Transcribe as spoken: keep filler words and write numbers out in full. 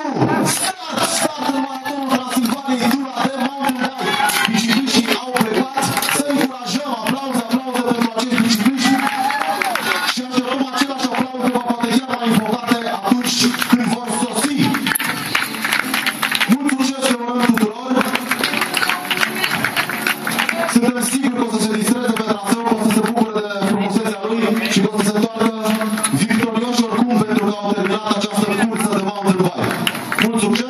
Start! Start în maratonul Transilvaniei, tura de mountain bike. Bicicliștii au plecat. Să încurajăm, aplauze, aplauze pentru acești bicicliști. Și așteptăm același aplauze, poate chiar mai invocate atunci când vor sosi. Mult succes le urăm tuturor. Suntem siguri că o să se distreze pe traseu, că o să se bucure de frumusețea lui și că o să se întoarcă victorioși oricum pentru că au terminat această cursă de mountain bike. Mult succes!